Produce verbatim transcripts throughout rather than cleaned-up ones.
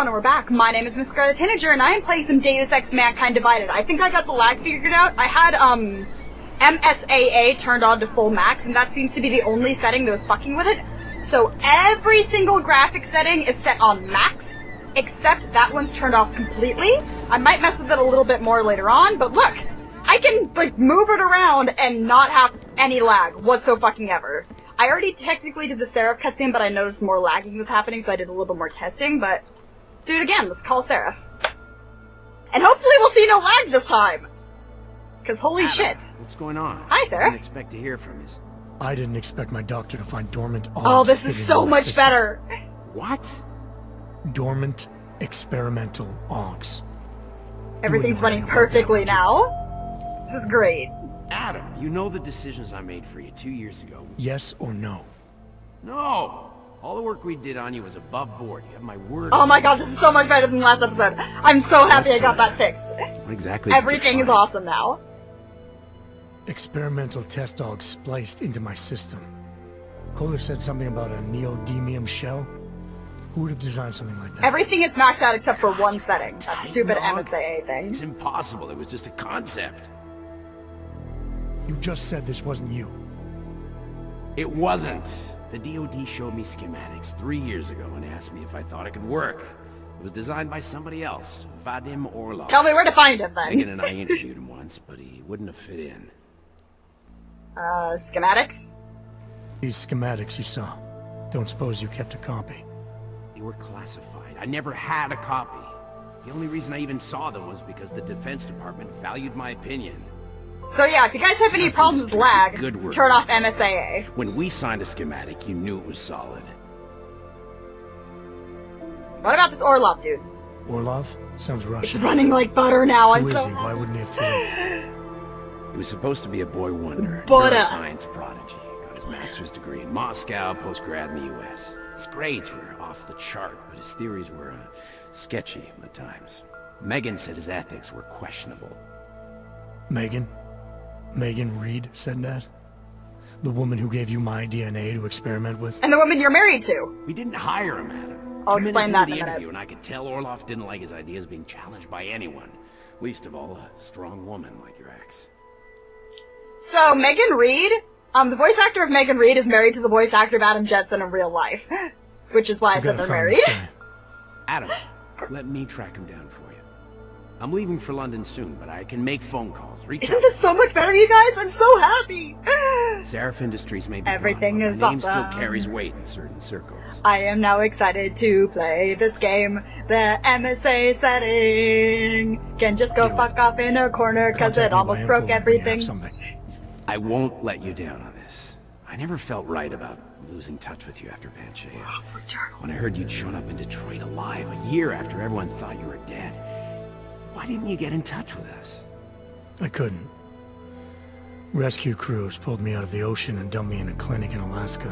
everyone, and we're back. My name is Miss Scarlet Tanager, and I am playing some Deus Ex Mankind Divided. I think I got the lag figured out. I had, um, M S A A turned on to full max, and that seems to be the only setting that was fucking with it. So every single graphic setting is set on max, except that one's turned off completely. I might mess with it a little bit more later on, but look! I can, like, move it around and not have any lag whatsoever. I already technically did the Seraph cutscene, but I noticed more lagging was happening, so I did a little bit more testing, but let's do it again. Let's call Seraph. And hopefully we'll see no lag this time! Because holy Adam, shit. what's going on? Hi, Seraph. I didn't expect to hear from you. I didn't expect my doctor to find dormant arms. Oh, this is so much system. better! What? Dormant experimental onks. Everything's running perfectly now. This is great. Adam, you know the decisions I made for you two years ago. Yes or no? No! All the work we did on you was above board. You have my word. Oh my god, this is so much better than the last episode. I'm so happy I got that fixed. What exactly did you Everything is find? awesome now. Experimental test dogs spliced into my system. Kohler said something about a neodymium shell. Who would have designed something like that? Everything is maxed out except for one setting. That Tiny stupid dog? M S A A thing. It's impossible. It was just a concept. You just said this wasn't you. It wasn't. The D O D showed me schematics three years ago and asked me if I thought it could work. It was designed by somebody else, Vadim Orlov. Tell me where to find him, then. Megan and I interviewed him once, but he wouldn't have fit in. Uh, schematics? These schematics you saw. Don't suppose you kept a copy. They were classified. I never had a copy. The only reason I even saw them was because the Defense Department valued my opinion. So yeah, if you guys have any Seraph problems with Industries did lag, good work. turn off M S A A. When we signed a schematic, you knew it was solid. What about this Orlov dude? Orlov? Sounds It's Russian. running like butter now, I'm Who so is he? Why wouldn't he have fit? He was supposed to be a boy wonder, butter. neuroscience prodigy. Got his master's degree in Moscow, post-grad in the U S His grades were off the chart, but his theories were uh, sketchy at times. Megan said his ethics were questionable. Megan? Megan Reed said that? The woman who gave you my D N A to experiment with? And the woman you're married to. We didn't hire him, Adam. I'll Two explain minutes that into in the a minute. interview, and I could tell Orlov didn't like his ideas being challenged by anyone. Least of all, a strong woman like your ex. So, Megan Reed, um, the voice actor of Megan Reed is married to the voice actor of Adam Jensen in real life. Which is why I, I said gotta they're find married. this guy. Adam, let me track him down for you. I'm leaving for London soon, but I can make phone calls. Reach Isn't out. this so much better, you guys? I'm so happy! Seraph Industries may be Everything gone, but is my name awesome. still carries weight in certain circles. I am now excited to play this game. The M S A setting can just go You fuck off in a corner because Contact it me almost by broke info when you have everything. something. I won't let you down on this. I never felt right about losing touch with you after Panchaea. When I heard you'd shown up in Detroit alive a year after everyone thought you were dead, why didn't you get in touch with us? I couldn't. Rescue crews pulled me out of the ocean and dumped me in a clinic in Alaska.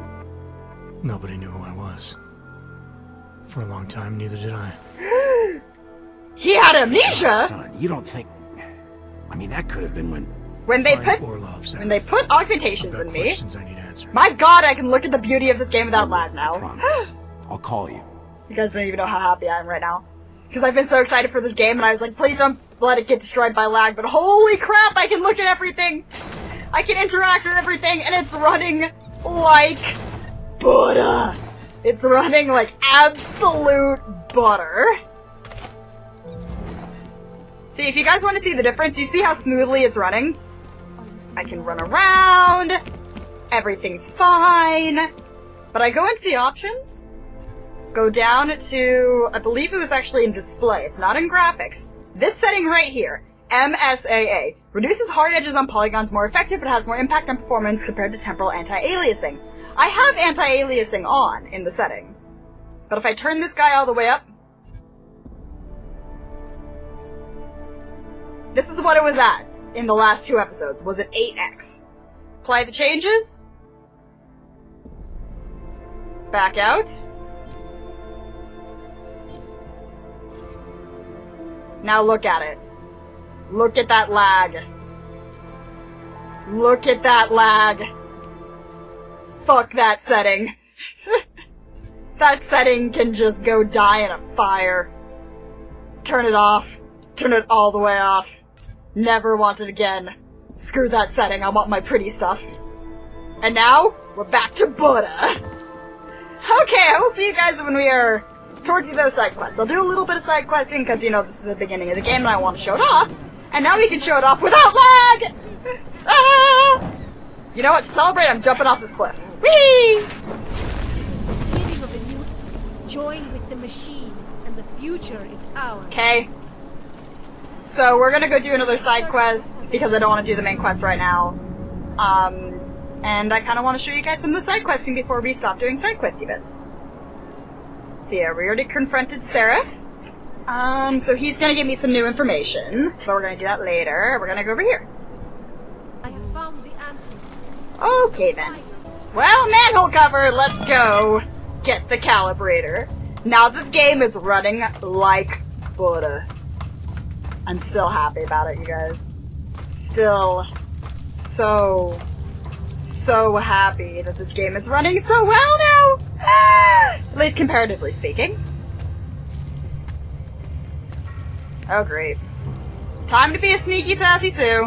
Nobody knew who I was. For a long time, neither did I. He had amnesia! Son, you don't think... I mean, that could have been when... When they Find put Orlov, Sarah. when they put I've augmentations got in me, questions I need answered. my god, I can look at the beauty of this game without lag I now. promise. I'll call you. You guys don't even know how happy I am right now. Because I've been so excited for this game, and I was like, please don't let it get destroyed by lag, but holy crap, I can look at everything! I can interact with everything, and it's running like butter! It's running like absolute butter. See, if you guys want to see the difference, you see how smoothly it's running? I can run around, everything's fine, but I go into the options, go down to, I believe it was actually in display, it's not in graphics. This setting right here, M S A A, reduces hard edges on polygons more effective but has more impact on performance compared to temporal anti-aliasing. I have anti-aliasing on in the settings, but if I turn this guy all the way up, this is what it was at in the last two episodes, was it eight X. Apply the changes, back out. Now look at it. Look at that lag. Look at that lag. Fuck that setting. that setting can just go die in a fire. Turn it off. Turn it all the way off. Never want it again. Screw that setting, I want my pretty stuff. And now, we're back to Buddha. Okay, I will see you guys when we are towards the other side quests. I'll do a little bit of side questing, because, you know, this is the beginning of the game and I want to show it off. And now we can show it off without lag! Ah! You know what, to celebrate, I'm jumping off this cliff. Whee! Beginning of a new join with the machine, and the future is ours. Okay. So we're gonna go do another side quest, because I don't want to do the main quest right now. Um, and I kind of want to show you guys some of the side questing before we stop doing side questy bits. So yeah, we already confronted Seraph. Um, so he's gonna give me some new information, but we're gonna do that later. We're gonna go over here. I have found the answer. Okay then. Well, manhole cover, let's go get the calibrator. Now the game is running like Buddha. I'm still happy about it, you guys. Still so, so happy that this game is running so well now! Ah! At least comparatively speaking. Oh great. Time to be a sneaky sassy Sue.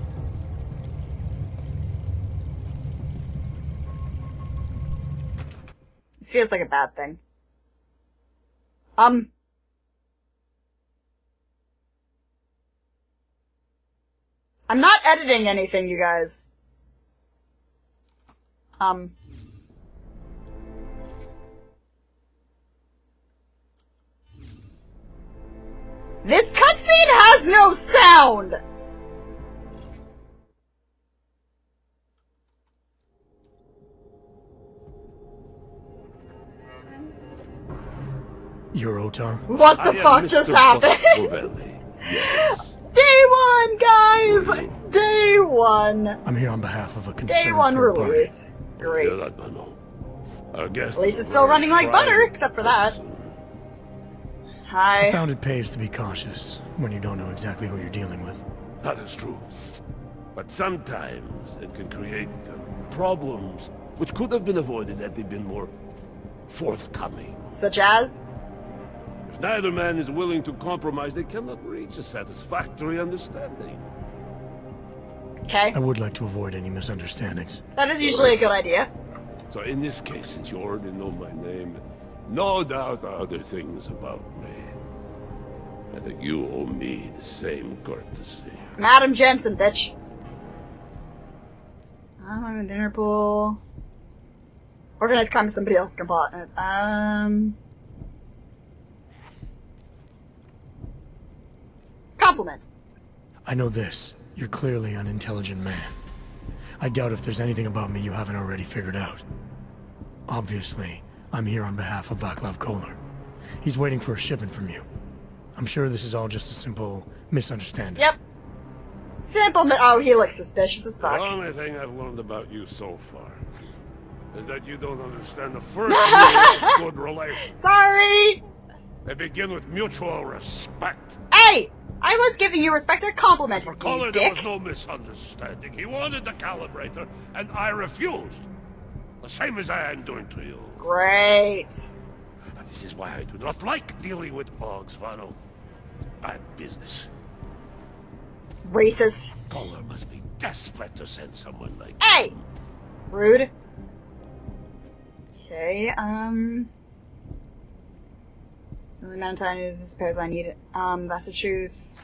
This feels like a bad thing. Um. I'm not editing anything, you guys. Um. This cutscene has no sound! You're Otar? What the fuck just happened? Yes. Day one, guys! Day one. I'm here on behalf of a concerned Day one third party. release. Great. At At least it's still running like butter, except for that. I Hi. found it pays to be cautious when you don't know exactly who you're dealing with. That is true. But sometimes it can create uh, problems which could have been avoided had they been more forthcoming. Such as? If neither man is willing to compromise, they cannot reach a satisfactory understanding. Okay. I would like to avoid any misunderstandings. That is usually a good idea. So in this case, since you already know my name, no doubt other things about me, I think you owe me the same courtesy. Madam Jensen, bitch. Oh, I'm in the Interpol. Organized crime is somebody else's compartment. Um. Compliments. I know this. You're clearly an intelligent man. I doubt if there's anything about me you haven't already figured out. Obviously, I'm here on behalf of Vaclav Kolar. He's waiting for a shipment from you. I'm sure this is all just a simple misunderstanding. Yep. Simple mi- Oh, he looks suspicious as The fuck. only thing I've learned about you so far is that you don't understand the first rule of good relations. Sorry! They begin with mutual respect. Hey! I was giving you respect. I complimented For you, Kolar, there dick. was no misunderstanding. He wanted the calibrator, and I refused. The same as I am doing to you. Great. And this is why I do not like dealing with bugs, Vano. Bad business. Racist. Kolar must be desperate to send someone like Hey! you. Rude. Okay, um... So the amount of time I suppose I need it. Um, that's the truth.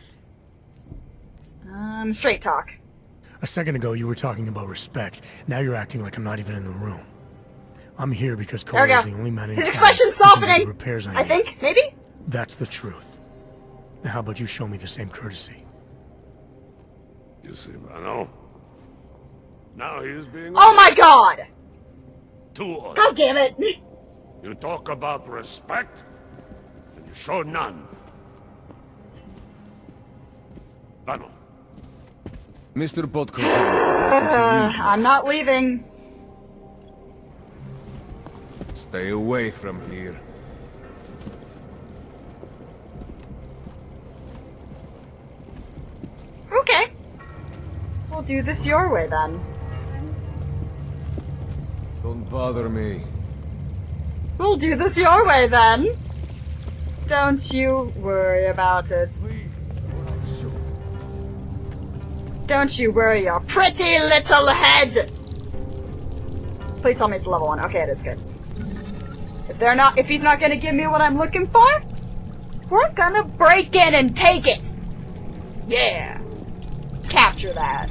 Um, straight talk. A second ago, you were talking about respect. Now you're acting like I'm not even in the room. I'm here because There we Kolar is go. the only man in His town expression's who can do the softening! repairs I I need. think, maybe? That's the truth. Now how about you show me the same courtesy? You see, Vano? Now he is being Oh my god! too honest. God damn it! You talk about respect, and you show none. Vano. Mister Podkov, Uh, I'm not leaving. stay away from here. Okay. We'll do this your way then. Don't bother me. We'll do this your way then. Don't you worry about it. Don't you worry your pretty little head. Please tell me it's level one. Okay, it is good. If they're not, if he's not gonna give me what I'm looking for, we're gonna break in and take it. Yeah. Capture that.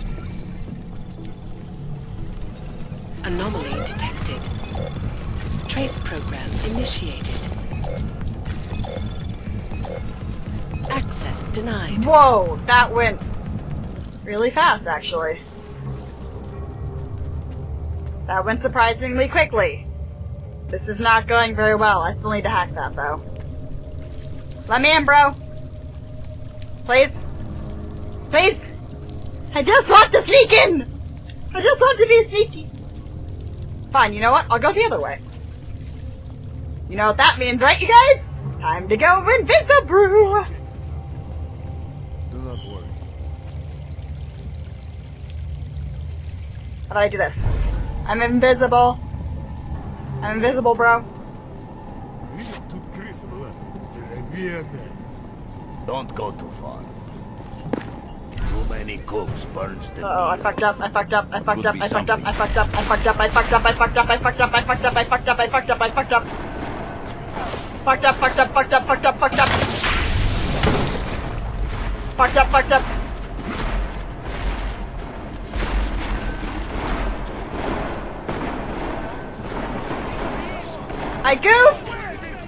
Anomaly detected. Trace program initiated. Access denied. Whoa, that went really fast, actually. That went surprisingly quickly. This is not going very well. I still need to hack that, though. Let me in, bro. Please. Please. I just want to sneak in. I just want to be sneaky. Fine, you know what? I'll go the other way. You know what that means, right, you guys? Time to go invisible. Do not worry. How do I do this? I'm invisible. I'm invisible, bro. Don't go too far. Too many cooks burns the Uh oh, I meal. fucked up, I fucked up, I fucked Could up, be I fucked up, something. I fucked up, I fucked up, I fucked up, I fucked up, I fucked up, I fucked up, I fucked up, I fucked up, I fucked up, I fucked up. Fucked up, fucked up, fucked up, fucked up, fucked up. Fucked up, fucked up. I goofed!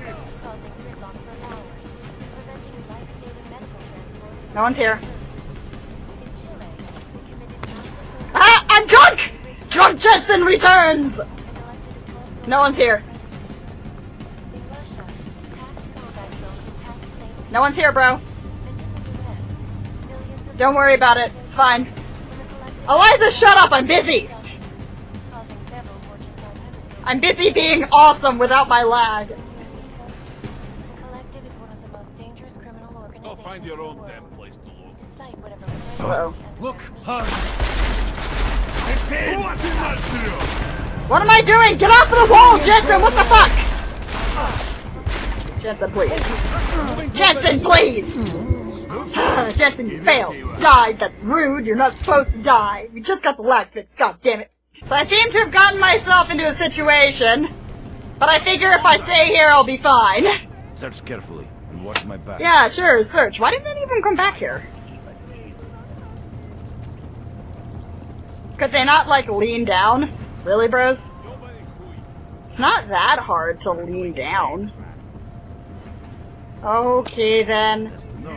No one's here. Ah! I'm drunk! Drunk Jetson returns! No one's here. No one's here, bro. Don't worry about it. It's fine. Eliza, shut up! I'm busy! I'm busy being awesome without my lag. The Collective is one of the most dangerous criminal Go organizations find your in the own world. damn place to look. Despite whatever Uh-oh. Look, Hans. What am I doing? Get off of the wall, Jensen! What the fuck? Jensen, please. Jensen, please! Jensen, you failed. Died. That's rude. You're not supposed to die. We just got the lag fixed. God damn it. So I seem to have gotten myself into a situation, but I figure if I stay here, I'll be fine. Search carefully and watch my back. Yeah, sure, search. Why didn't they even come back here? Could they not, like, lean down? Really, bros? It's not that hard to lean down. Okay, then.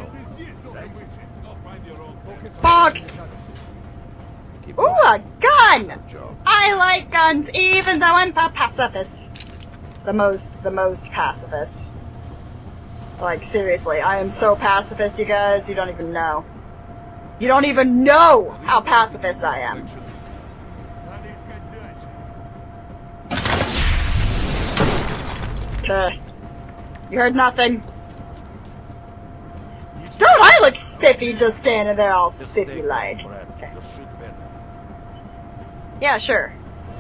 Fuck! Ooh, a gun! I like guns, even though I'm a pacifist. The most, the most pacifist. Like, seriously, I am so pacifist, you guys, you don't even know. You don't even know how pacifist I am. Okay. You heard nothing. Dude, I look spiffy just standing there all spiffy like. Okay. Yeah, sure.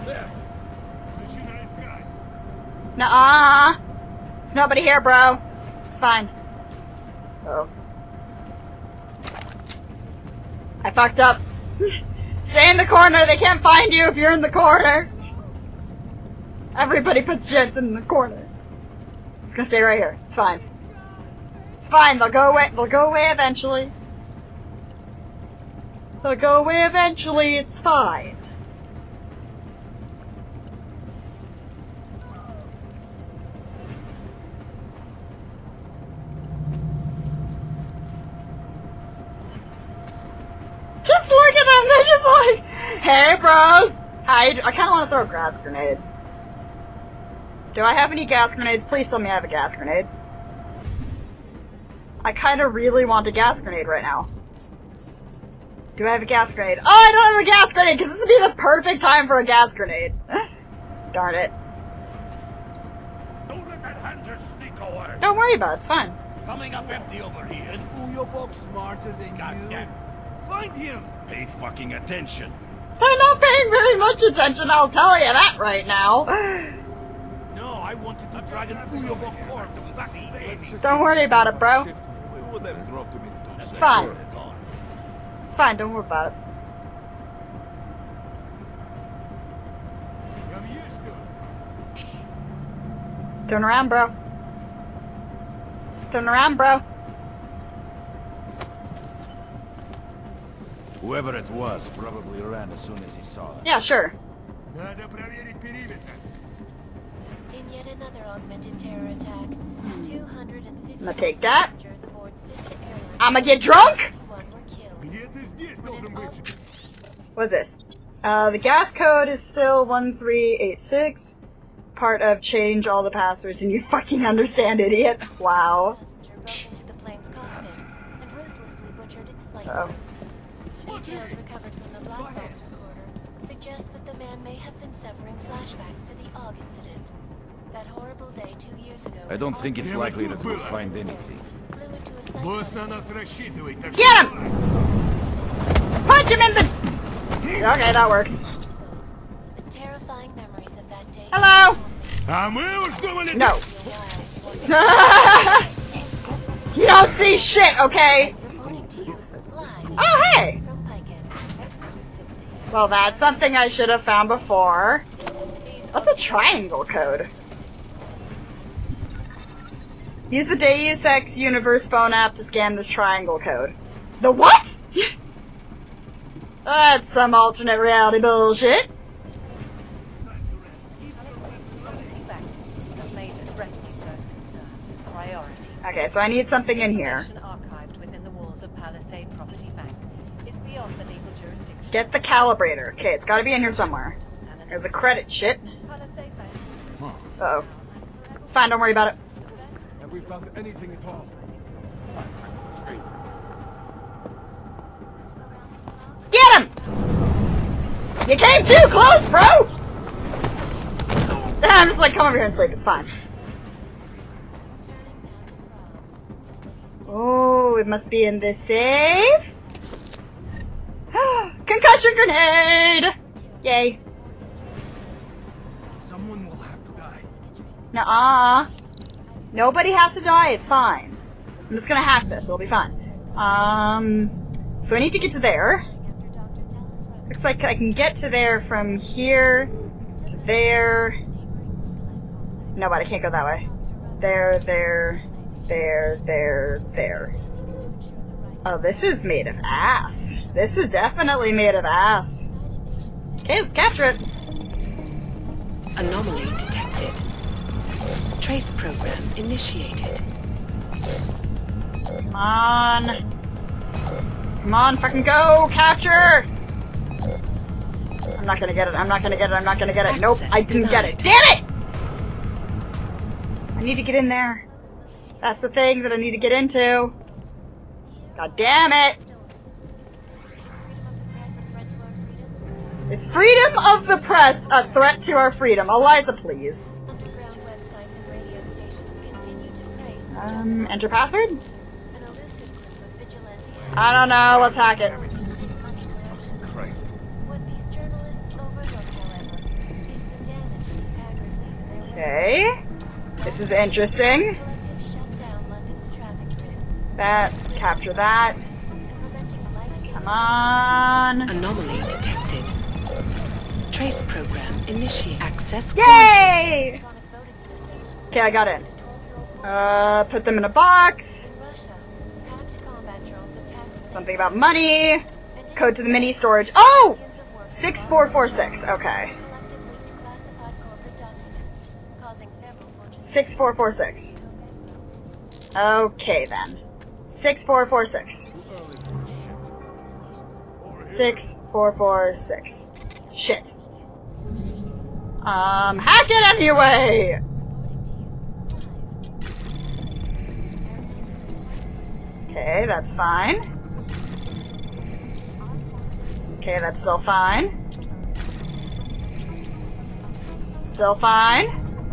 Nuh-uh. There's nobody here, bro. It's fine. Uh oh. I fucked up. Stay in the corner. They can't find you if you're in the corner. Everybody puts Jensen in the corner. I'm just gonna stay right here. It's fine. It's fine. They'll go away. They'll go away eventually. They'll go away eventually. It's fine. Just look at them. They're just like, hey, bros. Hide. I kind of want to throw a gas grenade. Do I have any gas grenades? Please tell me I have a gas grenade. I kind of really want a gas grenade right now. Do I have a gas grenade? Oh, I don't have a gas grenade because this would be the perfect time for a gas grenade. Darn it. Don't let that hunter sneak away. Don't worry about it. It's fine. Coming up empty over here. Ooh, you're both smarter than Goddamn. Find him. Pay fucking attention. They're not paying very much attention, I'll tell you that right now. No, I wanted to drag an Uyobok port back in. Don't worry about it, bro. We would have dropped him into It's fine. It's fine, don't worry about it. Turn around, bro. Turn around, bro. Whoever it was probably ran as soon as he saw us. Yeah, sure. In yet another augmented terror attack, two hundred fifty I'm gonna take that. passengers aboard sister airline I'ma get drunk? one were killed. What's this? Uh, the gas code is still one three eight six. Part of change all the passwords and you fucking understand, idiot. Wow. Passenger broke into the plane's cockpit and ruthlessly butchered its flight. Uh oh. Details recovered from the black box recorder suggest that the man may have been severing flashbacks to the O G incident. That horrible day two years ago. I don't think it's likely that we'll find anything. Flew into a psych- Get him! Punch him in the... Okay, that works. The terrifying memories of that day. Hello! No. You don't see shit, okay? Reporting to you live Oh, hey! from Piken. Exclusivity. Well, that's something I should have found before. What's a triangle code? Use the Deus Ex Universe phone app to scan this triangle code. The what? That's some alternate reality bullshit. Okay, so I need something in here. Archived within the walls of Palisade Property Bank is beyond the legal jurisdiction. Get the calibrator. Okay, it's gotta be in here somewhere. There's a credit shit. Palisade Bank. Uh oh. It's fine, don't worry about it. Have we found anything at all? Get him! You came too close, bro! I'm just like, come over here and sleep, it's fine. Oh, it must be in this safe. Concussion grenade! Yay. Someone will have to die. Nuh-uh. Nobody has to die, it's fine. I'm just gonna hack this, it'll be fine. Um, so I need to get to there. Looks like I can get to there from here to there. No, but I can't go that way. There, there, there, there, there. Oh, this is made of ass. This is definitely made of ass. Okay, let's capture it. Anomaly detected. Trace program initiated. Come on. Come on, fucking go! Capture! I'm not gonna get it, I'm not gonna get it, I'm not gonna get it. Nope, I didn't get it. Damn it! I need to get in there. That's the thing that I need to get into. God damn it! Is freedom of the press a threat to our freedom? Eliza, please. Underground websites and radio stations continue to praise the Um, enter password? an elusive group of vigilante I don't know, let's hack it. money collection. Christ. What these journalists overlook, however, is the damage aggravated their Okay. This is interesting. collective shut down London's traffic grid That, capture that. and preventing life Come on. Anomaly detected. Trace program initiate. Access Yay! electronic voting system. Okay, I got in. Uh, put them in a box. In Russia, hacked combat drones attacked Something about money. Code to the mini storage. Oh! six four four six. Okay. collectively to classified corporate documents, causing several fortunes. six four four six. Okay then. six four four six. six four four six. Shit. Um, hack it anyway! Okay, that's fine. Okay, that's still fine. Still fine.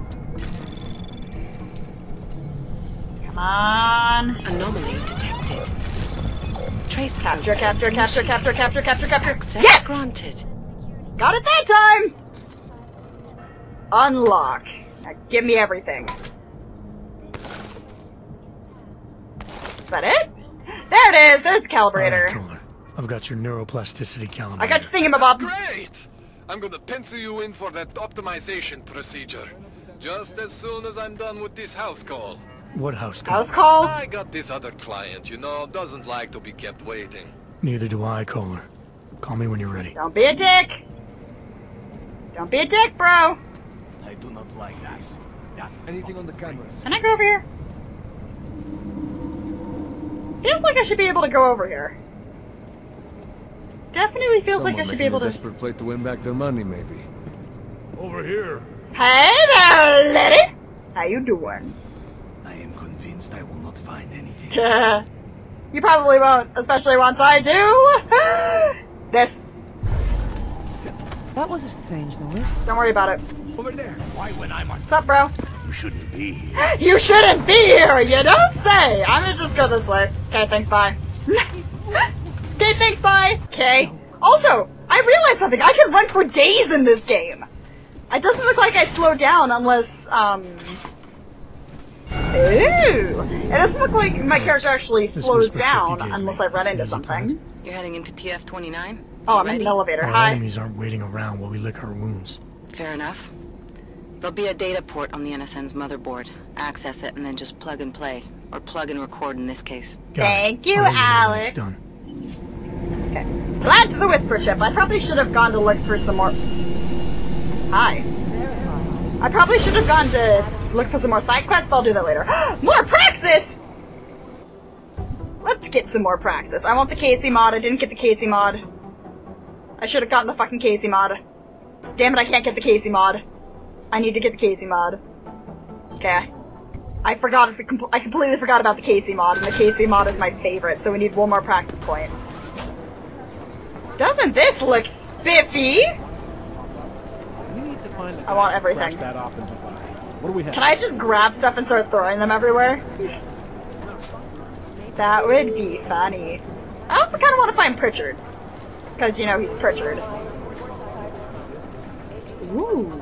Come on. Anomaly detected. Trace Capture, program capture, capture, capture, capture, capture, capture. Access Yes! granted. Got it that time! Unlock. Now give me everything. Is that it? There it is! There's the calibrator. Right, Kohler. I've got your neuroplasticity calibrator. I got your thingamabob. Great! I'm gonna pencil you in for that optimization procedure. Just as soon as I'm done with this house call. What house call? House call? I got this other client, you know, doesn't like to be kept waiting. Neither do I, Kohler. Call me when you're ready. Don't be a dick! Don't be a dick, bro! I do not like that. Yeah. Anything on the cameras? Can I go over here? Feels like I should be able to go over here. Definitely feels like I should be able to... desperate play to win back their money, maybe. Over here. Hey there, lady! How you doing? I am convinced I will not find anything. You probably won't, especially once I do. This. That was a strange noise. Don't worry about it. Over there. Why when I'm on... What's up, bro? You shouldn't be here. You shouldn't be here, you don't say! I'm gonna just go this way. Okay, thanks, bye. Okay, thanks, bye! Okay. Also, I realized something. I can run for days in this game. It doesn't look like I slow down unless, um... Ooh! It doesn't look like my character actually slows down unless I run into something. You're heading into T F twenty-nine? Oh, I'm in an elevator. Our Hi. enemies aren't waiting around while we lick our wounds. Fair enough. There'll be a data port on the N S N's motherboard. Access it and then just plug and play. Or plug and record in this case. Got Thank it. you, I'll let know when Alex. it's done. Okay. Glad to the Whisper Chip. I probably should have gone to look for some more... Hi. I probably should have gone to look for some more side quests, but I'll do that later. More Praxis! Let's get some more Praxis. I want the Casey mod. I didn't get the Casey mod. I should have gotten the fucking Casey mod. Damn it, I can't get the Casey mod. I need to get the Casey mod. Okay. I forgot. I completely forgot about the Casey mod, and the Casey mod is my favorite, so we need one more Praxis point. Doesn't this look spiffy? I want everything. What do we have? Can I just grab stuff and start throwing them everywhere? That would be funny. I also kind of want to find Pritchard. Because, you know, he's Pritchard. Ooh.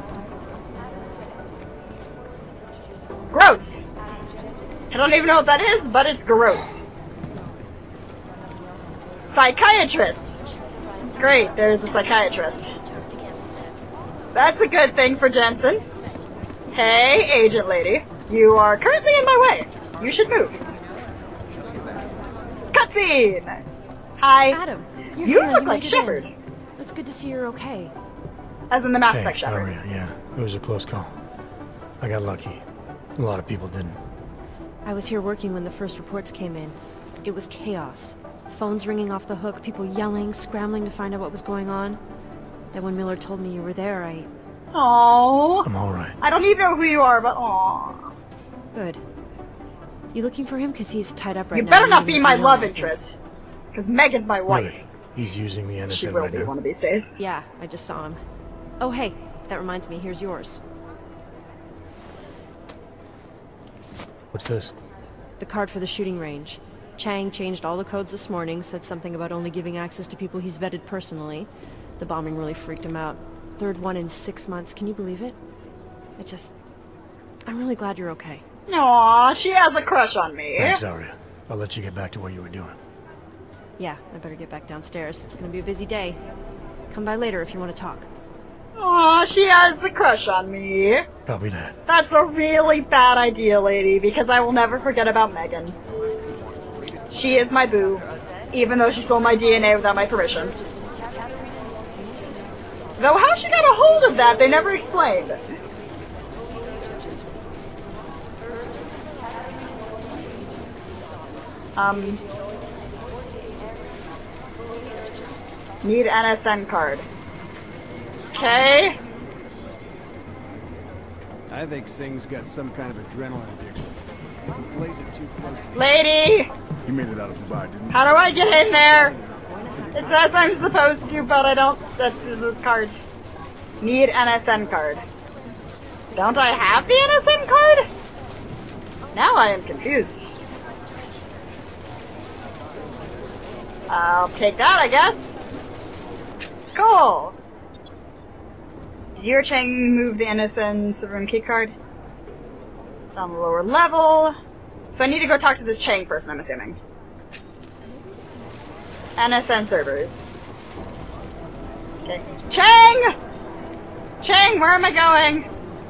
Gross! I don't even know what that is, but it's gross. Psychiatrist! Great, there's a psychiatrist. That's a good thing for Jensen. Hey, agent lady. You are currently in my way. You should move. Cutscene! Hi. Adam, you're You here, look you like made it Shepard. in. It's good to see you're okay. As in the Mass Hey, Effect Shepard. Aria, yeah. It was a close call. I got lucky. A lot of people didn't. I was here working when the first reports came in. It was chaos. Phones ringing off the hook, people yelling, scrambling to find out what was going on. Then when Miller told me you were there, I... Aww. I'm alright. I don't even know who you are, but aww. Good. You looking for him? Because he's tied up right You now. better not Maybe be if my you love know. interest. Because Megan's my wife. Really? He's using the N S She N will right be now. one of these days. Yeah, I just saw him. Oh, hey, that reminds me. Here's yours. What's this? The card for the shooting range. Chang changed all the codes this morning, said something about only giving access to people he's vetted personally. The bombing really freaked him out. Third one in six months. Can you believe it? I just... I'm really glad you're okay. Aww, she has a crush on me. Thanks, Aria. I'll let you get back to what you were doing. Yeah, I better get back downstairs. It's gonna be a busy day. Come by later if you want to talk. Aw, she has a crush on me. Copy that. That's a really bad idea, lady, because I will never forget about Megan. She is my boo, even though she stole my D N A without my permission. Though how she got a hold of that, they never explained. Um... Need N S N card. Okay. I think Singh's got some kind of adrenaline addiction. Plays it too close to Lady! You made it out of Dubai, didn't you? How do I get in there? It says I'm supposed to, but I don't. That's the card. Need N S N card. Don't I have the N S N card? Now I am confused. I'll take that, I guess. Cool. Did you or Chang move the N S N server room key card? Down the lower level. So I need to go talk to this Chang person, I'm assuming. N S N servers. Okay. Chang! Chang, where am I going?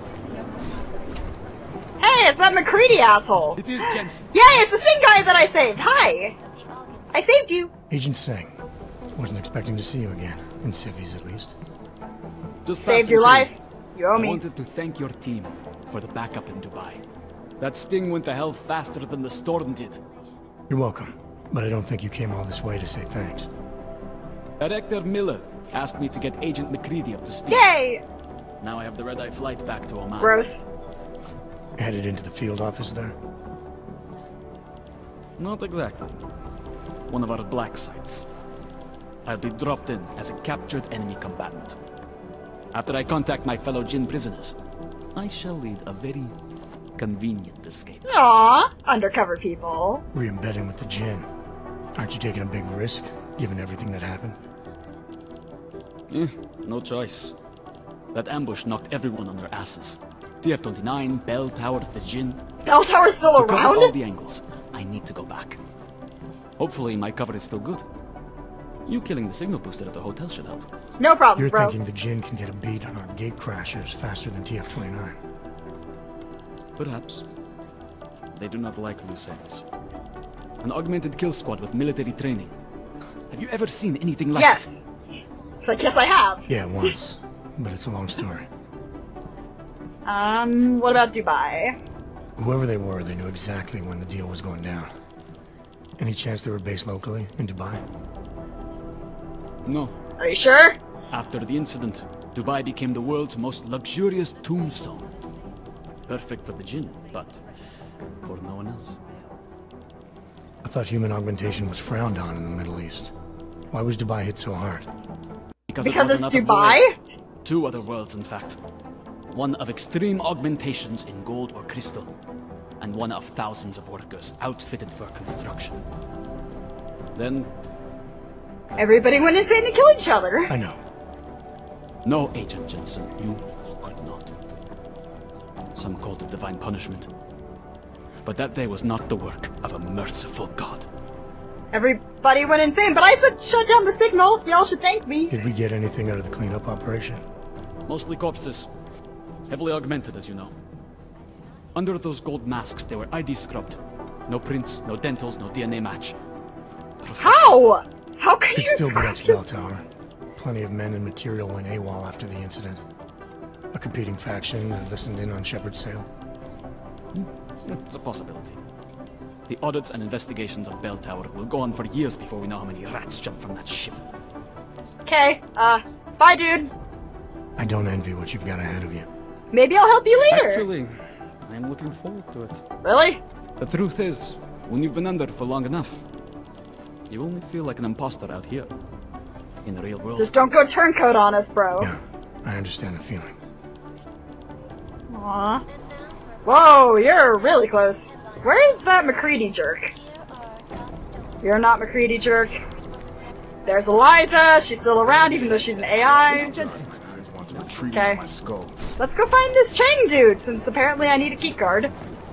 Hey, it's that MacCready asshole! It is Jensen. Yeah, it's the same guy that I saved! Hi! I saved you! Agent Singh. Wasn't expecting to see you again. In civvies, at least. Just Saved your life. You owe me. I wanted to thank your team for the backup in Dubai. That sting went to hell faster than the storm did. You're welcome. But I don't think you came all this way to say thanks. Director Miller asked me to get Agent MacCready up to speed. Yay! Now I have the red-eye flight back to Oman. Gross. Headed into the field office there? Not exactly. One of our black sites. I'll be dropped in as a captured enemy combatant. After I contact my fellow Jinn prisoners, I shall lead a very convenient escape. Aww, undercover people. Re-embedding with the Jinn. Aren't you taking a big risk, given everything that happened? Eh, no choice. That ambush knocked everyone on their asses. T F twenty-nine, Bell Tower, the Jinn. Bell Tower's still to cover around? all the angles, I need to go back. Hopefully my cover is still good. You killing the signal booster at the hotel should help. No problem, You're bro. thinking the Jinn can get a beat on our gate crashers faster than T F twenty-nine. Perhaps. They do not like loose ends. An augmented kill squad with military training. Have you ever seen anything like Yes. It's like, yes, I have. Yeah, once. But it's a long story. Um, what about Dubai? Whoever they were, they knew exactly when the deal was going down. Any chance they were based locally, in Dubai? No. Are you sure? After the incident, Dubai became the world's most luxurious tombstone. Perfect for the Jinn, but for no one else. I thought human augmentation was frowned on in the Middle East. Why was Dubai hit so hard? Because, Because it was it's another Dubai? world. Two other worlds, in fact. One of extreme augmentations in gold or crystal, and one of thousands of workers outfitted for construction. Then... Everybody went insane to kill each other. I know. No, Agent Jensen, you could not. Some called it divine punishment. But that day was not the work of a merciful God. Everybody went insane, but I said shut down the signal. Y'all should thank me. Did we get anything out of the cleanup operation? Mostly corpses. Heavily augmented, as you know. Under those gold masks, they were I D scrubbed. No prints, no dentals, no D N A match. How? How can Could you still be scrap at Bell Tower. Plenty of men and material went AWOL after the incident. A competing faction that listened in on Shepard's sale. It's a possibility. The audits and investigations of Bell Tower will go on for years before we know how many rats jump from that ship. Okay, uh, bye, dude. I don't envy what you've got ahead of you. Maybe I'll help you later. Actually, I'm looking forward to it. Really? The truth is, when you've been under for long enough, you only feel like an imposter out here. In the real world. Just don't go turncoat on us, bro. Yeah, I understand the feeling. Aw. Whoa, you're really close. Where's that MacCready jerk? You're not MacCready jerk. There's Eliza. She's still around, even though she's an A I. Okay. Let's go find this Chang dude, since apparently I need a key card.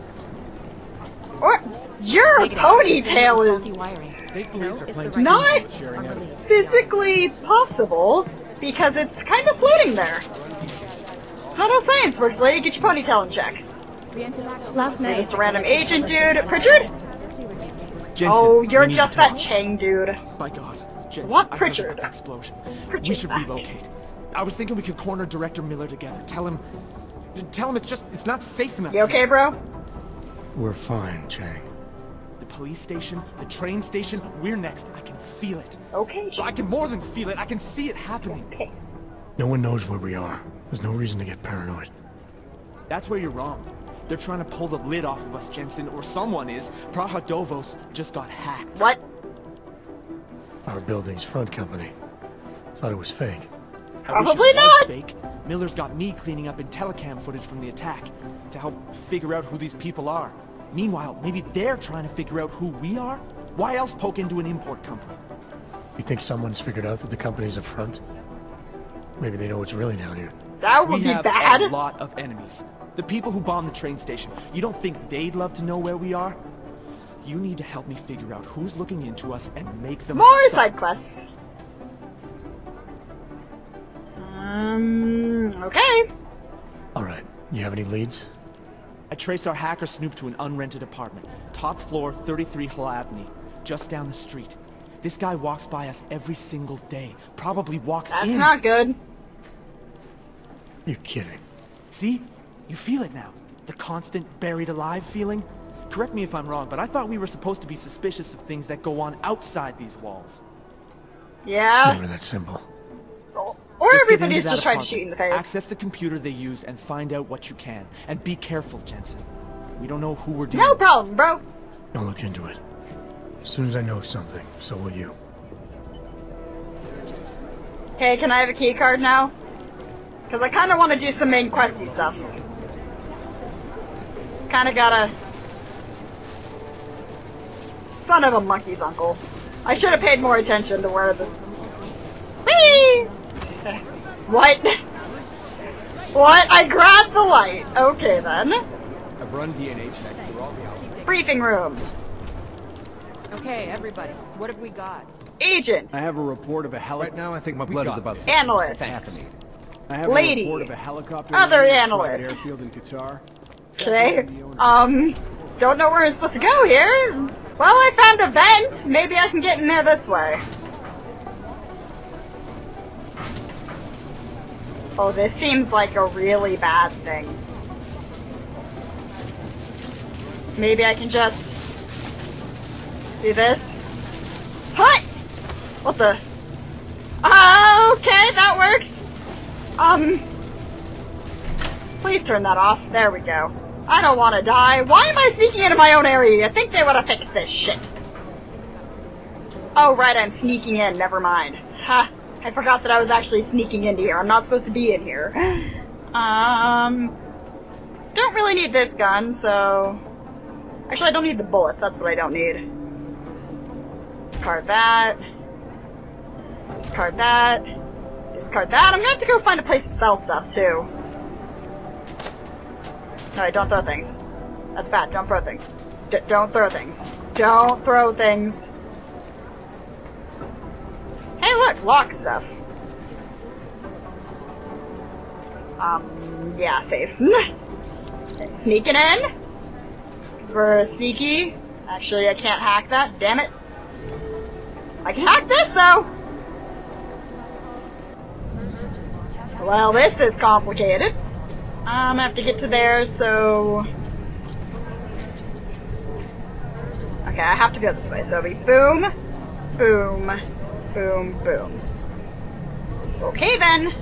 Or your ponytail is not physically possible because it's kind of floating there. It's not how science works, lady. Get your ponytail in check. Last You're night. just a random agent, dude. Pritchard? Jensen, Oh, you're we need just to that talk. Chang dude. By God, Jensen, What I heard Pritchard? about the explosion. Pritchard we should back. relocate. I was thinking we could corner Director Miller together. Tell him, tell him it's just, it's not safe enough. You okay, bro? We're fine, Chang. The police station, the train station, we're next. I can feel it. Okay. I can more than feel it. I can see it happening. Okay. No one knows where we are. There's no reason to get paranoid. That's where you're wrong. They're trying to pull the lid off of us, Jensen, or someone is. Praha Dovos just got hacked. What? Our building's front company. Thought it was fake. I wish it Probably was not. Fake. Miller's got me cleaning up telecam footage from the attack to help figure out who these people are. Meanwhile, maybe they're trying to figure out who we are? Why else poke into an import company? You think someone's figured out that the company's a front? Maybe they know what's really down here. That would we be have bad. a lot of enemies. The people who bombed the train station. You don't think they'd love to know where we are? You need to help me figure out who's looking into us and make them More stop. side quests. Um, okay. Alright, you have any leads? I traced our hacker snoop to an unrented apartment. Top floor, thirty-three Hull Avenue. Just down the street. This guy walks by us every single day. Probably walks That's in. not good. You're kidding. See? You feel it now. The constant buried alive feeling? Correct me if I'm wrong, but I thought we were supposed to be suspicious of things that go on outside these walls. Yeah. It's never that simple. Or Just get everybody's into just that trying to shoot you in the face. Access the computer they used and find out what you can. And be careful, Jensen. We don't know who we're dealing No with. problem, bro. I'll look into it. As soon as I know something, so will you. Okay, can I have a key card now? Because I kind of want to do some main questy stuffs. Kind of gotta... Son of a monkey's uncle. I should have paid more attention to where the... Whee! What? What? I grabbed the light. Okay, then. I've run D N A checks through all the outlets. Briefing room. Okay, everybody, what have we got? Agents. I have a report of a helicopter. Right now, I think my blood is about to... Analyst. Caffeinated. I have Lady. a report of a helicopter. Other landing at a analyst. private airfield in Qatar. Okay. Um, don't know where I'm supposed to go here. Well, I found a vent. Maybe I can get in there this way. Oh, this seems like a really bad thing. Maybe I can just do this. Hi! What the? Ah, okay, that works. Um, please turn that off. There we go. I don't want to die. Why am I sneaking into my own area? I think they would have fixed this shit. Oh, right, I'm sneaking in. Never mind. Ha. I forgot that I was actually sneaking into here. I'm not supposed to be in here. Um, don't really need this gun, so... Actually, I don't need the bullets. That's what I don't need. Discard that. Discard that. Discard that. I'm gonna have to go find a place to sell stuff, too. Alright, don't throw things. That's bad. Don't throw things. D- don't throw things. Don't throw things. Hey, look! Lock stuff. Um, yeah, save. Okay, sneaking in. Because we're sneaky. Actually, I can't hack that. Damn it. I can hack this, though! Well, this is complicated. I'm gonna have to get to there, so... Okay, I have to go this way, so it'll be boom, boom, boom, boom. Okay, then.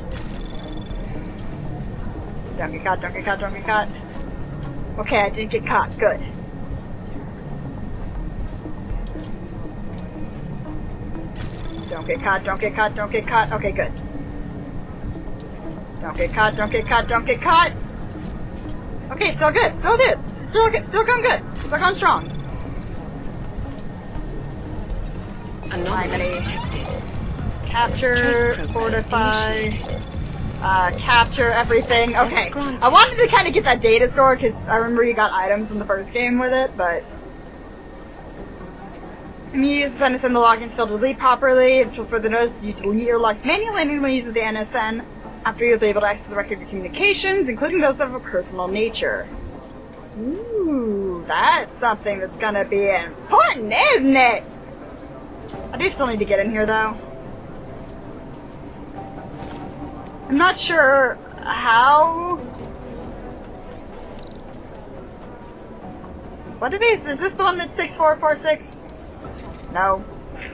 Don't get caught, don't get caught, don't get caught. Okay, I didn't get caught. Good. Don't get caught, don't get caught, don't get caught. Okay, good. Don't get caught, don't get caught, don't get caught. Okay, still good, still good. Still good, still going good. Still going strong. Anomaly detected. Capture, fortify, uh, capture everything. Okay, I wanted to kind of get that data store because I remember you got items in the first game with it, but... When you use N S N, the logins fail to delete properly. If you further notice, you delete your logs manually, and anyone who uses the N S N after you'll be able to access the record of your communications, including those of a personal nature. Ooh, that's something that's gonna be important, isn't it? I do still need to get in here, though. I'm not sure how... What are these? Is this the one that's six four four six? No.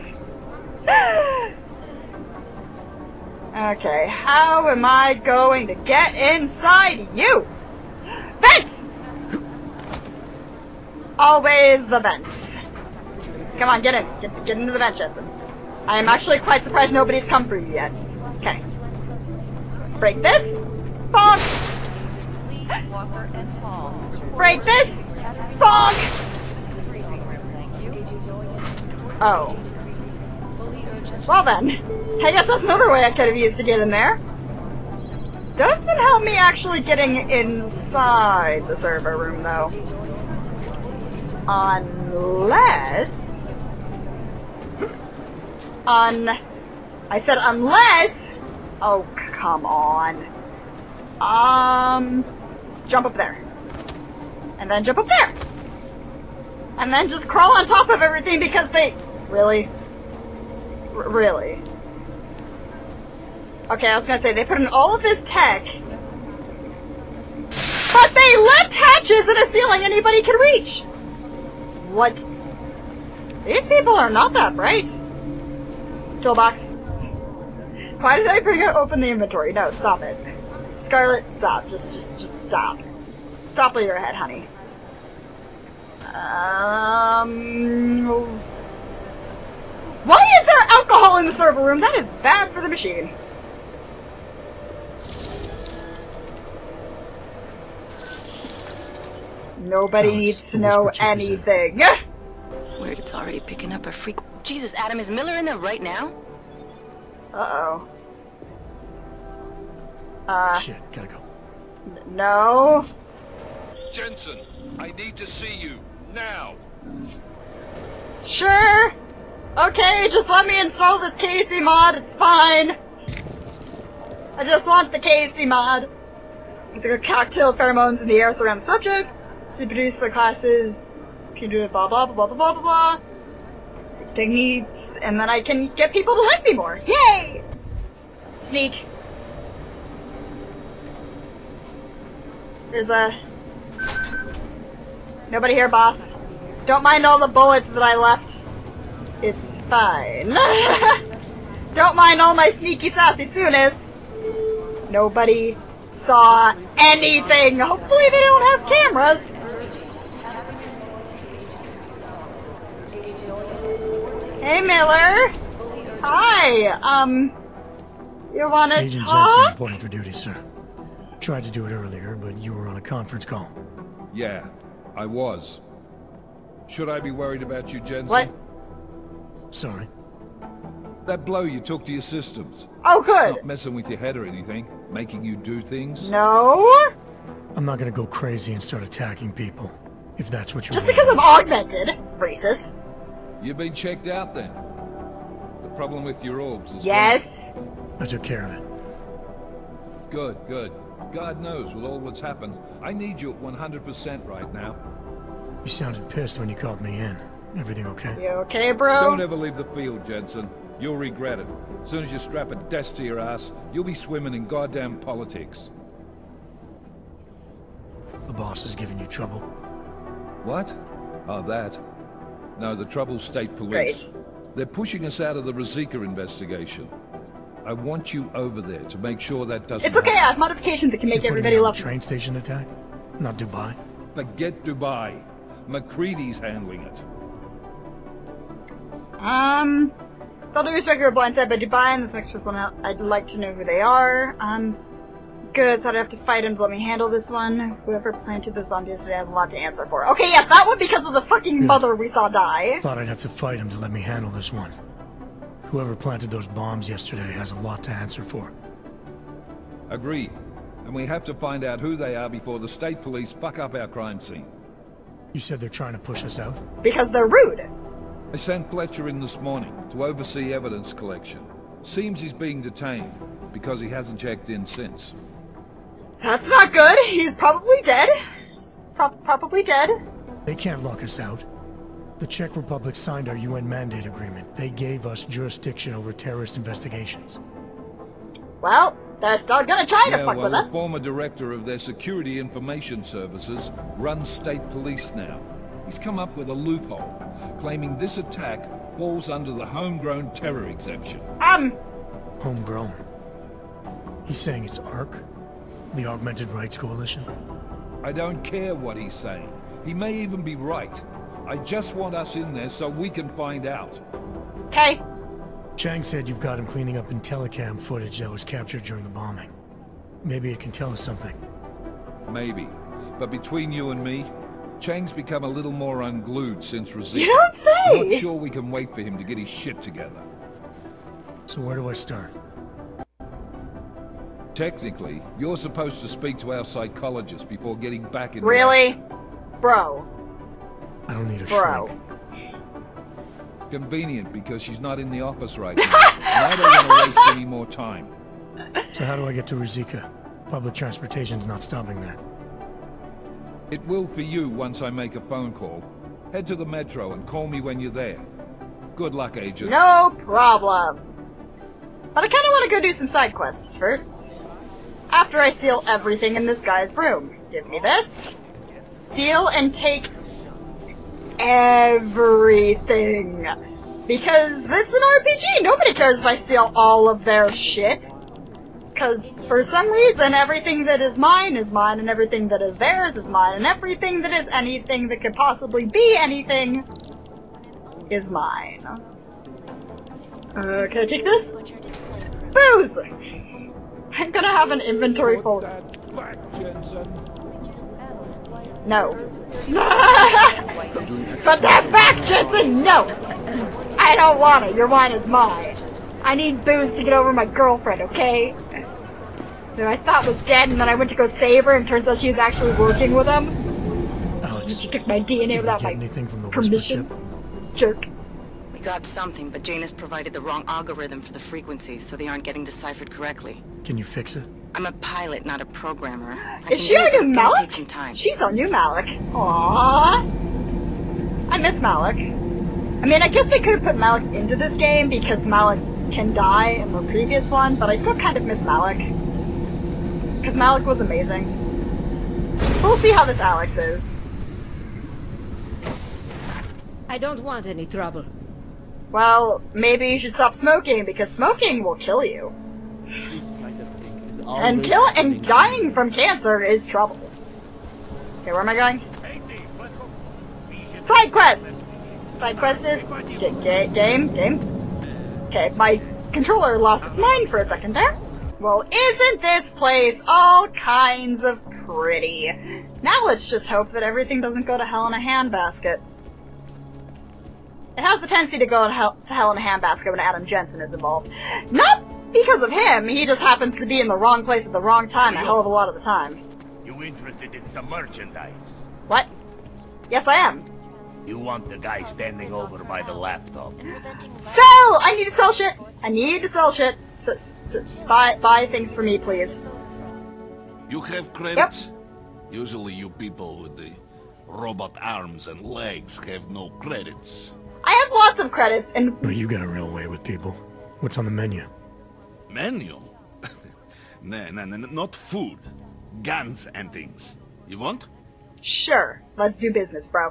Okay, how am I going to get inside you? Vents! Always the vents. Come on, get in. Get, get into the vent, Jensen. I am actually quite surprised nobody's come for you yet. Okay. Break this. Bonk! Break this. Bonk! Oh. Well then. I guess that's another way I could have used to get in there. Doesn't help me actually getting inside the server room, though. Unless... Un... I said unless... Oh, come on. Um... Jump up there. And then jump up there. And then just crawl on top of everything because they... Really? R- really? Okay, I was gonna say, they put in all of this tech, but they left hatches in a ceiling anybody can reach! What? These people are not that bright. Toolbox. Why did I bring it open the inventory? No, stop it. Scarlet, stop. Just, just, just stop. Stop with your head, honey. Um... Why is there alcohol in the server room? That is bad for the machine. Nobody Oh, needs to know anything. Weird, it's already picking up a freak. Jesus, Adam, is Miller in there right now? Uh-oh. Uh... Shit, gotta go. No. Jensen, I need to see you, now! Sure! Okay, just let me install this Casey mod, it's fine. I just want the Casey mod. It's like a cocktail of pheromones in the air surround the subject. To produce the classes, can do it blah blah blah blah blah blah blah. These techniques, and then I can get people to like me more. Yay! Sneak. There's a... Nobody here, boss. Don't mind all the bullets that I left. It's fine. Don't mind all my sneaky sassy soonest. Nobody saw anything. Hopefully they don't have cameras. Hey, Miller. Hi. Um, you wanna Agent talk? Jensen reporting for duty, sir. Tried to do it earlier, but you were on a conference call. Yeah, I was. Should I be worried about you, Jensen? What? Sorry. That blow you took to your systems. Oh, good. It's not messing with your head or anything, making you do things. No. I'm not gonna go crazy and start attacking people, if that's what you're Just doing. because I'm augmented. Racist. You've been checked out then. The problem with your orbs is... Yes. I took care of it. Good, good. God knows with all that's happened, I need you at one hundred percent right now. You sounded pissed when you called me in. Everything okay? You okay, bro? Don't ever leave the field, Jensen. You'll regret it. As soon as you strap a desk to your ass, you'll be swimming in goddamn politics. The boss is giving you trouble. What? Oh, that. No, the Trouble State Police. Great. They're pushing us out of the Ruzicka investigation. I want you over there to make sure that doesn't It's okay, I happen. have modifications that can make You're putting everybody me on love a me. train station attack? Not Dubai? Forget Dubai. McCready's handling it. Um, they'll do respect your blindside by Dubai and this makes people out. I'd like to know who they are. Um, good. Thought I'd have to fight him to let me handle this one. Whoever planted those bombs yesterday has a lot to answer for. Okay, yes, that one because of the fucking mother we saw die. Thought I'd have to fight him to let me handle this one. Whoever planted those bombs yesterday has a lot to answer for. Agreed. And we have to find out who they are before the state police fuck up our crime scene. You said they're trying to push us out? Because they're rude. I sent Fletcher in this morning to oversee evidence collection. Seems he's being detained because he hasn't checked in since. That's not good. He's probably dead. He's pro probably dead. They can't lock us out. The Czech Republic signed our U N mandate agreement. They gave us jurisdiction over terrorist investigations. Well, they're still gonna try to yeah, fuck well, with the us. former director of their security information services runs state police now. He's come up with a loophole, claiming this attack falls under the homegrown terror exemption. Um. Homegrown. He's saying it's ARC? The Augmented Rights Coalition? I don't care what he's saying. He may even be right. I just want us in there so we can find out. Okay. Chang said you've got him cleaning up Intellicam footage that was captured during the bombing. Maybe it can tell us something. Maybe. But between you and me, Chang's become a little more unglued since Ruzicka. You don't say! I'm not sure we can wait for him to get his shit together. So where do I start? Technically, you're supposed to speak to our psychologist before getting back in. Really? Bro. I don't need a Bro. shrink. Convenient, because she's not in the office right now. And I don't want to waste any more time. So how do I get to Ruzicka? Public transportation's not stopping there. It will for you once I make a phone call. Head to the metro and call me when you're there. Good luck, Agent. No problem. But I kind of want to go do some side quests first. After I steal everything in this guy's room. Give me this. Steal and take everything. Because it's an R P G. Nobody cares if I steal all of their shit. Because for some reason, everything that is mine is mine, and everything that is theirs is mine, and everything that is anything that could possibly be anything is mine. Uh, can I take this? Booze! I'm gonna have an inventory folder. No. Put that back, Jensen! No! I don't want it. Your wine is mine. I need booze to get over my girlfriend, okay? Who I thought was dead, and then I went to go save her, and turns out she was actually working with him. Alex, she took my D N A without my permission. Jerk. We got something, but Janus provided the wrong algorithm for the frequencies, so they aren't getting deciphered correctly. Can you fix it? I'm a pilot, not a programmer. I Is can she do our it, but new it's gonna Malik? take some time. She's our new Malik. Aww. I miss Malik. I mean, I guess they could have put Malik into this game because Malik can die in the previous one, but I still kind of miss Malik. Because Malik was amazing. We'll see how this Alex is. I don't want any trouble. Well, maybe you should stop smoking, because smoking will kill you. And kill and dying from cancer is trouble. Okay, where am I going? Side quest! Side quest is... G g game? Game? Okay, my controller lost its mind for a second there. Well, isn't this place all kinds of pretty? Now let's just hope that everything doesn't go to hell in a handbasket. It has the tendency to go to hell, to hell in a handbasket when Adam Jensen is involved. Not because of him, he just happens to be in the wrong place at the wrong time a hell of a lot of the time. You interested in some merchandise? What? Yes, I am. You want the guy standing over by the laptop? Sell! I need to sell shit! I need to sell shit. So, so, buy, buy things for me, please. You have credits? Yep. Usually you people with the robot arms and legs have no credits. I have lots of credits, and... But you got a real way with people. What's on the menu? Menu? Nah, nah, nah, not food. Guns and things. You want? Sure. Let's do business, bro.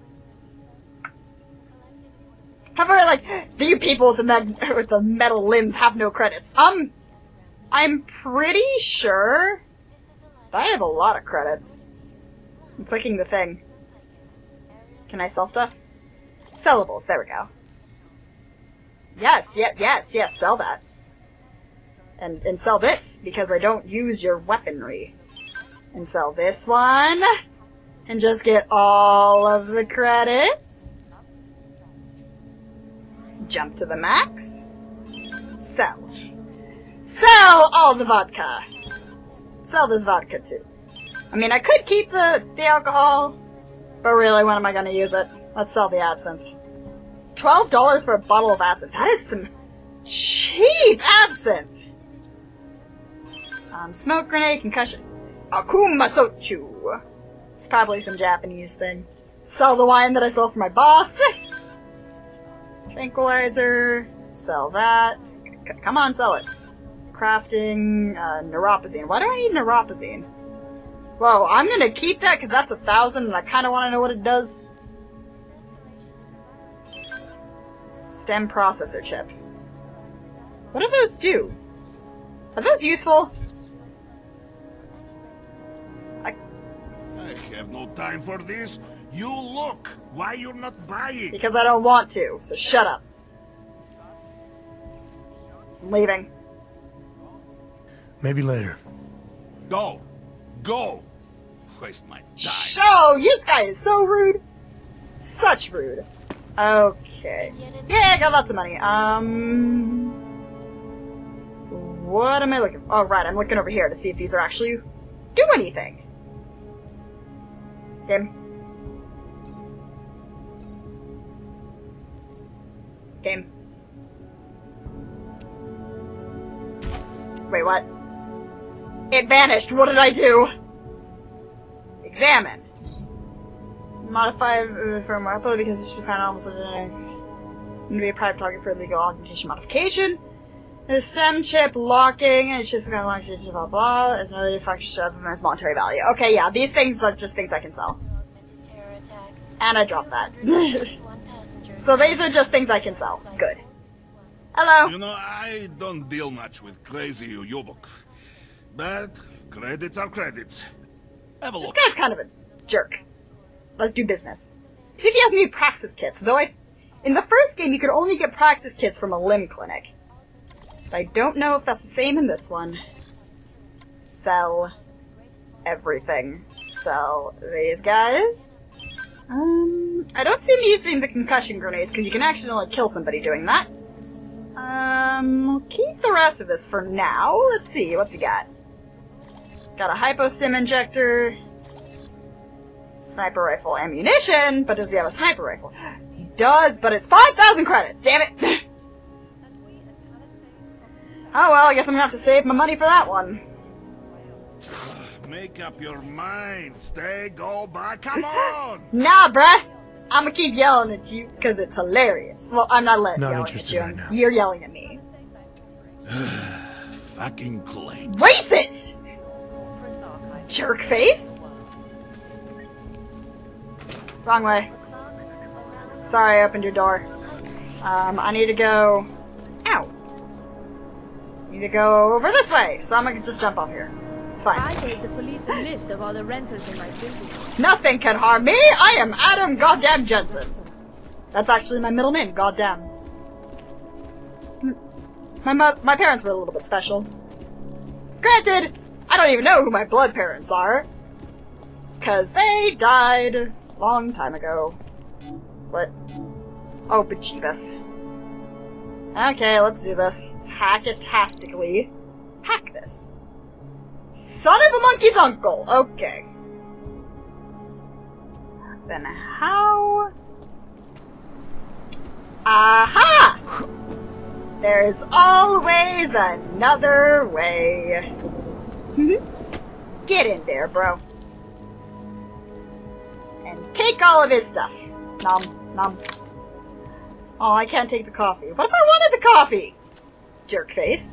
How about, like, you people with the, med with the metal limbs have no credits? Um, I'm pretty sure I have a lot of credits. I'm clicking the thing. Can I sell stuff? Sellables, there we go. Yes, yeah, yes, yes, sell that. And, and sell this, because I don't use your weaponry. And sell this one. And just get all of the credits. Jump to the max. Sell. Sell all the vodka. Sell this vodka too. I mean, I could keep the, the alcohol, but really, when am I gonna use it? Let's sell the absinthe. twelve dollars for a bottle of absinthe. That is some cheap absinthe. Um, smoke grenade, concussion. Akuma Sochu. It's probably some Japanese thing. Sell the wine that I stole from my boss. Tranquilizer. Sell that. C come on, sell it. Crafting. Uh, neuropazine. Why do I need neuropazine? Whoa, I'm gonna keep that because that's a thousand and I kinda wanna know what it does. Stem processor chip. What do those do? Are those useful? I have no time for this. You look. Why you're not buying? Because I don't want to, so shut up. I'm leaving. Maybe later. Go. Go. Waste my time. Show! This guy is so rude. Such rude. Okay. Yeah, I got lots of money. Um... What am I looking for? Oh, right, I'm looking over here to see if these are actually do anything. Game. Game. Wait, what? It vanished. What did I do? Examine. Modify uh, firmware upload because it should be found almost uh, going to be a private target for illegal augmentation modification. The stem chip locking, it's just gonna launch it, blah blah. It's another function other than its monetary value. Okay, yeah, these things are just things I can sell. And I dropped that. So these are just things I can sell. Good. Hello. You know, I don't deal much with crazy Uyubuk. But credits are credits. Have a This look. guy's kind of a jerk. Let's do business. See if he has any praxis kits, though I... In the first game, you could only get praxis kits from a limb clinic. But I don't know if that's the same in this one. Sell everything. Sell these guys. Um, I don't see me using the concussion grenades, because you can accidentally kill somebody doing that. Um, we'll keep the rest of this for now. Let's see, what's he got? Got a hypostim injector. Sniper rifle ammunition, but does he have a sniper rifle? He does, but it's five thousand credits, damn it! Oh well, I guess I'm gonna have to save my money for that one. Make up your mind. Stay, go, buy. Come on! Nah, bruh! I'm gonna keep yelling at you, because it's hilarious. Well, I'm not letting Not yelling at interested you. right now. You're yelling at me. Fucking claims. Racist! Jerk face! Wrong way. Sorry, I opened your door. Um, I need to go... Ow! Need to go over this way, so I'm gonna just jump off here. It's fine. I gave the police a list of all the rentals in my building. Nothing can harm me! I am Adam Goddamn Jensen! That's actually my middle name, Goddamn. My mo- my parents were a little bit special. Granted, I don't even know who my blood parents are. Cause they died a long time ago. What? Oh, bejeebus. Okay, let's do this. Let's hack it tastically. Hack this. Son of a monkey's uncle! Okay. Then how... Aha! There's always another way. Get in there, bro. And take all of his stuff. Nom, nom. Oh, I can't take the coffee. What if I wanted the coffee? Jerk face.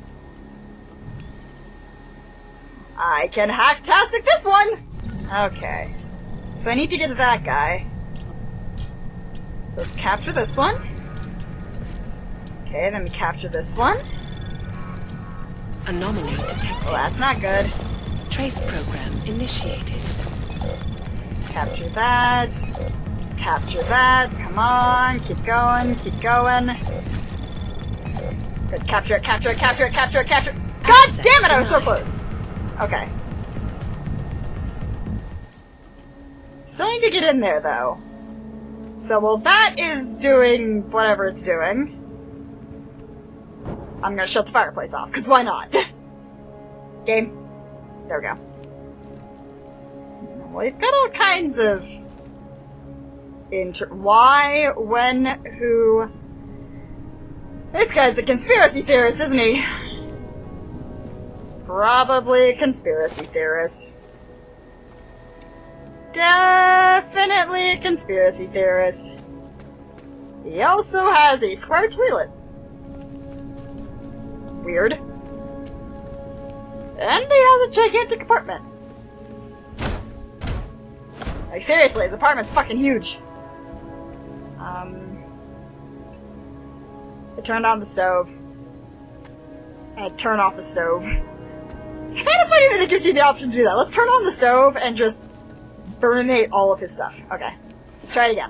I can hack-tastic this one! Okay. So I need to get to that guy. So let's capture this one. Okay, then we capture this one. Anomaly detected. Well, that's not good. Trace program initiated. Capture that. Capture that. Come on. Keep going. Keep going. Good. Capture it. Capture it. Capture it. Capture it. Capture it. God damn it! I was so close. Okay. Still need to get in there, though. So, while that is doing whatever it's doing, I'm gonna shut the fireplace off, because why not? Game. There we go. Well, he's got all kinds of... Inter- why, when, who... This guy's a conspiracy theorist, isn't he? He's probably a conspiracy theorist. Definitely a conspiracy theorist. He also has a square toilet. Weird. And he has a gigantic apartment. Like, seriously, his apartment's fucking huge. Um... I turned on the stove. I turn off the stove. I find it funny that it gives you the option to do that. Let's turn on the stove and just burninate all of his stuff. Okay. Let's try it again.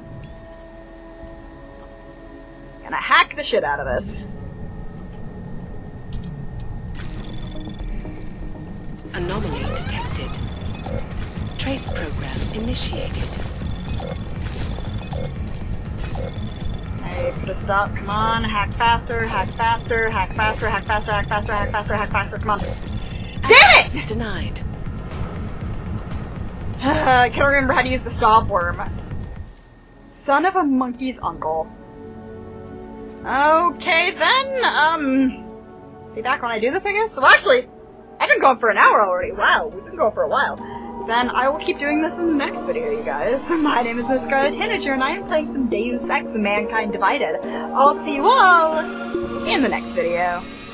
Gonna hack the shit out of this. Anomaly detected. Trace program initiated. Hey, put a stop. Come on. Hack faster, hack faster, hack faster, hack faster, hack faster, hack faster, hack faster. Come on. Damn it! Denied. I can't remember how to use the stop worm. Son of a monkey's uncle. Okay then, um... be back when I do this, I guess? Well, actually, I've been going for an hour already. Wow, we've been going for a while. Then I will keep doing this in the next video, you guys. My name is Miss Scarlet Tanager, and I am playing some Deus Ex Mankind Divided. I'll see you all in the next video.